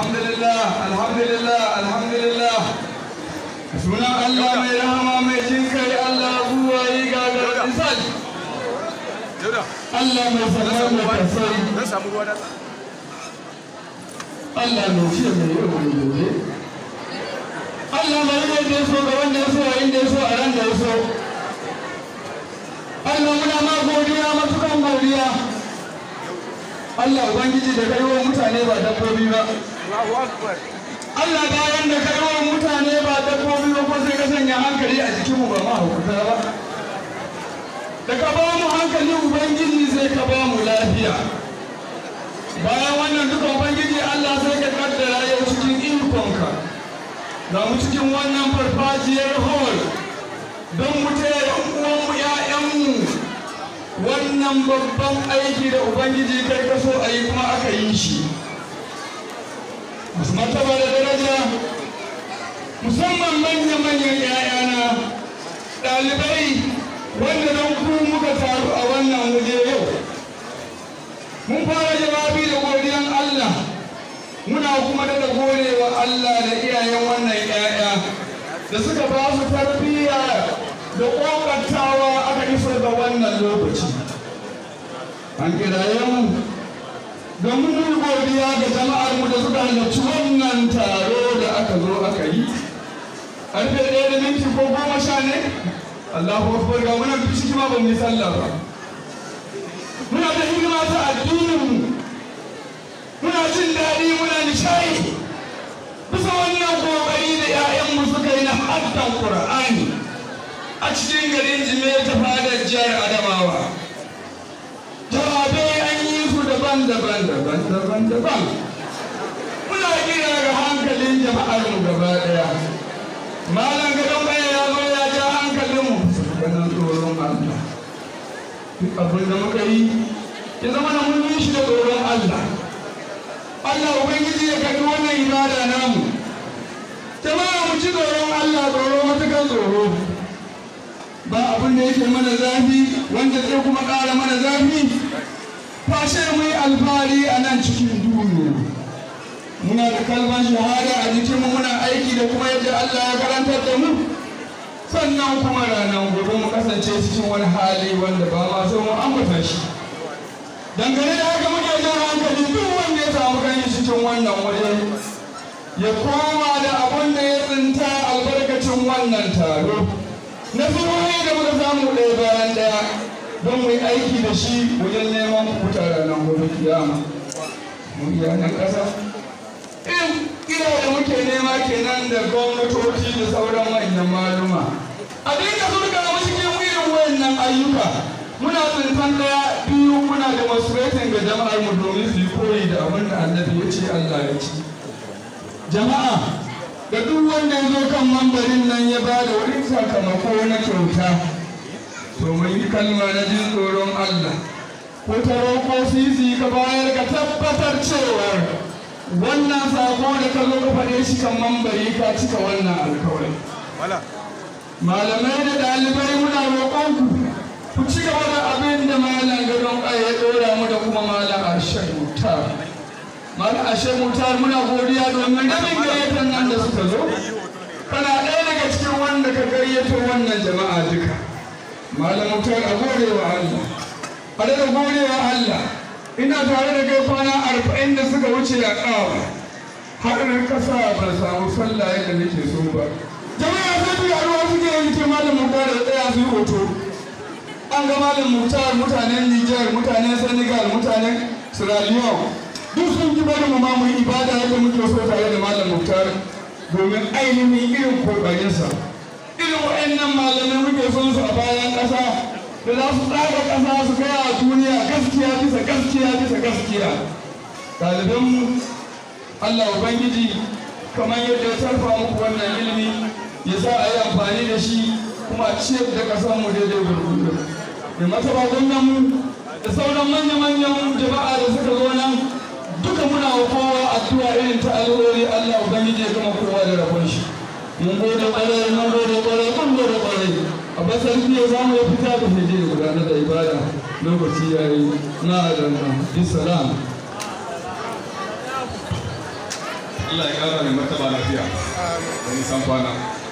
alhamdulillah alhamdulillah alhamdulillah sunan Allah mai rahama mai jin kai Allah buwayi gagar misal Allah mai salama mai kasai Allah mai ce mai yau mai gobe Allah mai yi da so ga wanda ya so a inda ya so a ran da ya so Allah muna ma godiya matukan godiya Allah ubangiji da kai wa mutane ba dabbobi ba Allah bayan da kai wa mutane ba dabbobi ba ko sai ka sanya hankali a jikinmu ba ma hukunta ba da ka ba mu hankali ubangiji sai ka ba mu lafiya bayan wannan duka ubangiji Allah sai ka kaddara yau cikin ikonka ga mu cikin wannan farfajiyar hall don mu taya yan uwanmu ƴaƴanmu wannan babban aiki da ubangiji kai ka so a yi kuma aka yi shi masu martaba da daraja musamman manya-manyan ƴaƴana ɗalibai wanda don ku muka taru a wannan waje yau mun fara jawabi da godiyan Allah muna kuma da godewa Allah da iyayen wannan ƴaƴa da suka ba su tarbiyya da ƙoƙartawa aka isar da wannan lokaci an kiraye mu don mun godiya ga jama'ar mu da suka halarci wannan taro da aka zo aka yi ƙarfe 1 da minti ko 10 ne Allahu akbar ga muna ciki ma ban yi sallah ba muna da hidima ta addinin mu muna jin daɗi muna nishaɗi bisa wannan kokari da 'ya'yanmu suka yi na haddan Qur'ani a cikin garin Jime ta fadar jihar Adamawa jawabai an yi su daban-daban muna kira ga hankalin jama'ar mu gaba ɗaya malam gadon baya ya zo ya ja hankalin mu ganin tsoron Allah duk abin da muka yi ya zama na mun yi shi da tsoron Allah Allah ubangiji ya karɓi wannan ibada namu jama'a mu ci tsoron Allah tsoro matukan tsoro ba abin da yake mana zafi wanda zai kuma ƙara mana zafi fashe mu yi alfahari a nan cikin duniya muna da kalmar shahada a jikinmu muna aiki da kuma yadda Allah ya karantar da mu sannan kuma ranar gobe mu kasance cikin wani hali wanda ba ma so mu ambata shi dangane da haka muke jan hankali duk wanda ya samu kanshi cikin wannan waje ya koma da abun da ya tsinta albarkacin wannan taro na zuwa da muka samu ɗaya bayan ɗaya don mu yi aiki da shi wajen neman kuta ranar gobe kiyama mu iyalan ƙasa irin kira da muke nema kenan da gwamnatoci da sauran manyan maluma a dinga surga mu cikin irin wayannan ayyuka muna tsintan ɗaya biyu muna demonstrating ga jama'ar mu domin su yi koyi da abin da annabi ya ce Allah ya ce jama'a da duk wanda ya zo kan mambarin nan ya ba da wani sakamako na kyauta to mai yi kalma na jin tsoron Allah ko taro ko sisi ka bayar ka tabbatar cewa wannan sako da ka zo ka faɗe shi kan mambari ka cika wannan alkawari malamai da ɗalibai muna roƙon ku ci gaba da abin da malam gadon ƙaya ya ɗora mu da kuma malam Ashar Mutar. Malam Ashar Mutar muna godiya domin rabin gayyatar nan da suka zo. Kana ɗaya daga cikin wanda ka gayyato wannan jama'a duka. Malam Mutar a gode wa Allah. A daga gode wa Allah. Ina tare da kai kwana 40 da suka wuce a ƙawa. Haɗin ƙasa ba samu sallah yadda nake so ba. Jama'a sai biya ruwa suke yanke malam Mutar da tsaya su yi hoto. An ga malam Mutar mutanen Niger, mutanen Senegal, mutanen Sierra Leone duk sun ji bari mu ma mu yi ibada yadda muke so tare da malam Mutar domin ainihin irin kokarinsa irin wa'annan malamai muke son su a bayan ƙasa da za su tsaga ƙasa su kai a duniya gaskiya bisa gaskiya bisa gaskiya ɗalibanmu Allah Ubangiji kamar yadda ya tarfa muku wannan ilimi ya sa a yi amfani da shi kuma ciyar da ƙasarmu daidai gurgudu da mataba gwamnanmu da sauran manya-manyan jama'a da suka zo nan duka muna wa kowa addu'a irin ta alheri Allah ubangiji ya gama kowa da rabon shi mun gode ƙwarai mun gode ƙwarai mun gode ƙwarai a basar fiye za mu yi fita da fije da gudanar da ibada lokaci ya yi na adana bisalam Allah ya ƙara mai martaba lafiya da nisan kwana